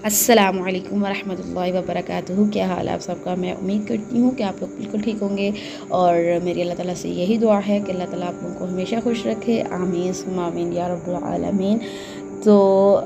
अस्सलामुअलैकुम वरहमतुल्लाहि वबरकातुहू। क्या हाल है आप सबका। मैं उम्मीद करती हूँ कि आप लोग बिल्कुल ठीक होंगे और मेरी अल्लाह ताला से यही दुआ है कि अल्लाह ताला आप लोगों को हमेशा खुश रखे। आमीन सुम्मा आमीन या रब्बुल आलमीन। तो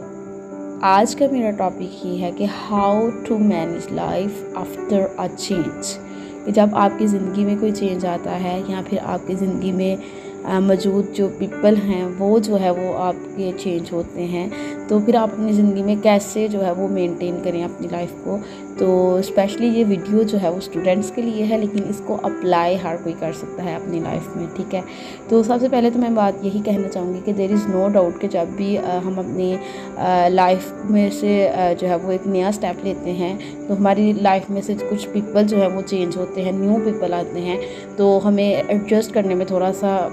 आज का मेरा टॉपिक ये है कि how to manage life after a change. कि जब आपकी ज़िंदगी में कोई चेंज आता है या फिर आपकी ज़िंदगी में मौजूद जो पीपल हैं वो जो है वो आपके चेंज होते हैं, तो फिर आप अपनी ज़िंदगी में कैसे जो है वो मेंटेन करें अपनी लाइफ को। तो स्पेशली ये वीडियो जो है वो स्टूडेंट्स के लिए है, लेकिन इसको अप्लाई हर कोई कर सकता है अपनी लाइफ में, ठीक है। तो सबसे पहले तो मैं बात यही कहना चाहूँगी कि देयर इज़ नो डाउट कि जब भी हम अपनी लाइफ में से जो है वो एक नया स्टेप लेते हैं तो हमारी लाइफ में से कुछ पीपल जो है वो चेंज होते हैं, न्यू पीपल आते हैं, तो हमें एडजस्ट करने में थोड़ा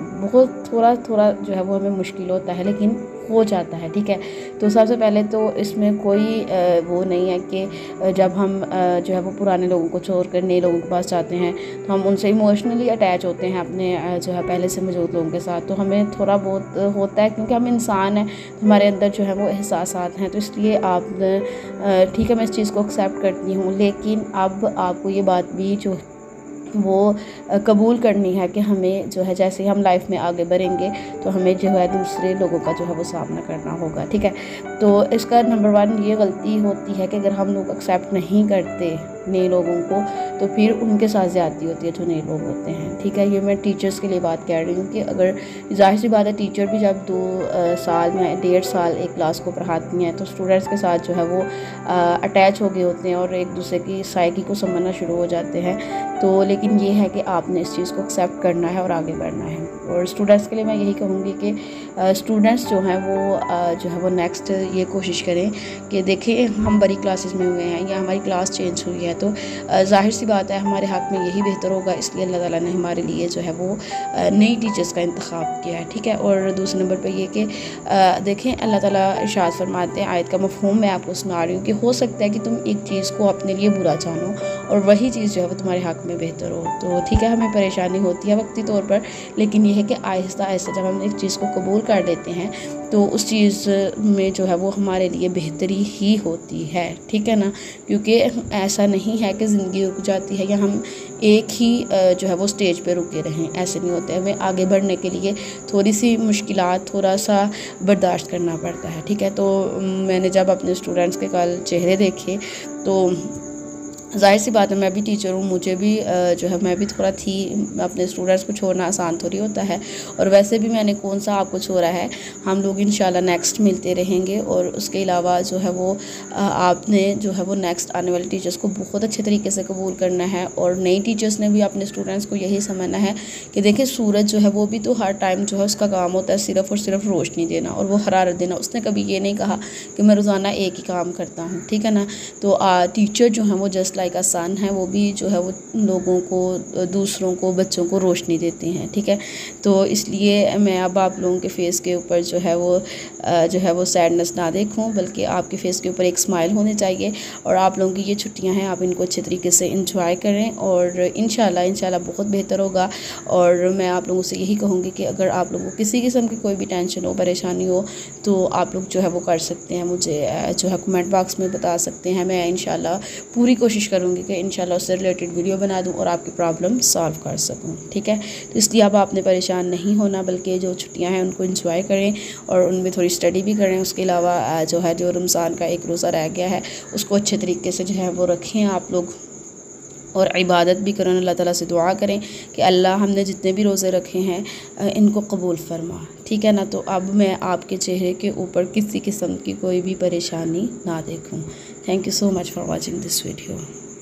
जो है वो हमें मुश्किल होता है, लेकिन हो जाता है, ठीक है। तो सबसे पहले तो इसमें कोई वो नहीं है कि जब हम जो है वो पुराने लोगों को छोड़ कर नए लोगों के पास जाते हैं तो हम उनसे इमोशनली अटैच होते हैं अपने जो है पहले से मौजूद लोगों के साथ। तो हमें थोड़ा बहुत होता है क्योंकि हम इंसान हैं, तो हमारे अंदर जो है वो एहसासात हैं। तो इसलिए आप ठीक है, मैं इस चीज़ को एक्सेप्ट करती हूँ, लेकिन अब आपको ये बात भी जो वो कबूल करनी है कि हमें जो है जैसे हम लाइफ में आगे बढ़ेंगे तो हमें जो है दूसरे लोगों का जो है वो सामना करना होगा, ठीक है। तो इसका नंबर 1 ये गलती होती है कि अगर हम लोग एक्सेप्ट नहीं करते नए लोगों को तो फिर उनके साथ ज़्यादती होती है जो नए लोग होते हैं, ठीक है। ये मैं टीचर्स के लिए बात कह रही हूँ कि अगर जाहिर सी बात है टीचर भी जब 2 साल या 1.5 साल एक क्लास को पढ़ाती हैं तो स्टूडेंट्स के साथ जो है वो अटैच हो गए होते हैं और एक दूसरे की साइकी को समझना शुरू हो जाते हैं। तो लेकिन ये है कि आपने इस चीज़ को एक्सेप्ट करना है और आगे बढ़ना है। और स्टूडेंट्स के लिए मैं यही कहूँगी कि स्टूडेंट्स जो हैं वो नेक्स्ट ये कोशिश करें कि देखें हम बड़ी क्लासेस में हुए हैं या हमारी क्लास चेंज हुई है तो जाहिर सी बात है हमारे हक़ में यही बेहतर होगा, इसलिए अल्लाह ताला ने हमारे लिए जो है वो नई टीचर्स का इंतखाब किया है, ठीक है। और दूसरे नंबर पर ये कि देखें अल्लाह ताला इरशाद फरमाते हैं, आयत का मफ़हूम मैं आपको सुना रही हूँ कि हो सकता है कि तुम एक चीज़ को अपने लिए बुरा जानो और वही चीज़ जो है वो तुम्हारे हक़ में बेहतर हो। तो ठीक है, हमें परेशानी होती है वक्ती तौर पर, लेकिन यह है कि आहिस्ता आहिस्ता जब हम एक चीज़ को कबूल कर लेते हैं तो उस चीज़ में जो है वो हमारे लिए बेहतरी ही होती है, ठीक है ना। क्योंकि ऐसा नहीं है कि ज़िंदगी रुक जाती है या हम एक ही जो है वो स्टेज पे रुके रहें, ऐसे नहीं होते। हमें आगे बढ़ने के लिए थोड़ी सी मुश्किलात थोड़ा सा बर्दाश्त करना पड़ता है, ठीक है। तो मैंने जब अपने स्टूडेंट्स के कल चेहरे देखे तो जाहिर सी बात है मैं भी टीचर हूँ, मुझे भी जो है मैं भी थोड़ा थी, अपने स्टूडेंट्स को छोड़ना आसान थोड़ी होता है। और वैसे भी मैंने कौन सा आपको छोड़ा है, हम लोग इंशाल्लाह नेक्स्ट मिलते रहेंगे। और उसके अलावा जो है वो आपने जो है वो नेक्स्ट आने वाले टीचर्स को बहुत अच्छे तरीके से कबूल करना है। और नई टीचर्स ने भी अपने स्टूडेंट्स को यही समझना है कि देखिए सूरज जो है वो भी तो हर टाइम जो है उसका काम होता है सिर्फ़ और सिर्फ रोशनी देना और वो हरारत देना। उसने कभी ये नहीं कहा कि मैं रोज़ाना एक ही काम करता हूँ, ठीक है ना। तो टीचर जो है वो जस्ट लाइक अ सन है, वो भी जो है वो लोगों को, दूसरों को, बच्चों को रोशनी देते हैं, ठीक है। तो इसलिए मैं अब आप लोगों के फेस के ऊपर जो है वो सैडनेस ना देखूं, बल्कि आपके फेस के ऊपर एक स्माइल होनी चाहिए। और आप लोगों की ये छुट्टियां हैं, आप इनको अच्छे तरीके से इंजॉय करें और इंशाल्लाह बहुत बेहतर होगा। और मैं आप लोगों से यही कहूँगी कि अगर आप लोगों को किसी किस्म की कोई भी टेंशन हो, परेशानी हो, तो आप लोग जो है वो कर सकते हैं, मुझे जो है कमेंट बॉक्स में बता सकते हैं। मैं इंशाल्लाह पूरी कोशिश करूँगी कि इंशाल्लाह उससे रिलेटेड वीडियो बना दूं और आपकी प्रॉब्लम सॉल्व कर सकूं, ठीक है। तो इसलिए अब आपने परेशान नहीं होना, बल्कि जो छुट्टियां हैं उनको एंजॉय करें और उनमें थोड़ी स्टडी भी करें। उसके अलावा जो रमज़ान का एक रोज़ा रह गया है उसको अच्छे तरीके से जो है वो रखें आप लोग और इबादत भी करें। अल्लाह ताला से दुआ करें कि अल्लाह हमने जितने भी रोज़े रखे हैं इनको कबूल फरमा, ठीक है ना। तो अब मैं आपके चेहरे के ऊपर किसी किस्म की कोई भी परेशानी ना देखूं। Thank you so much for watching this video.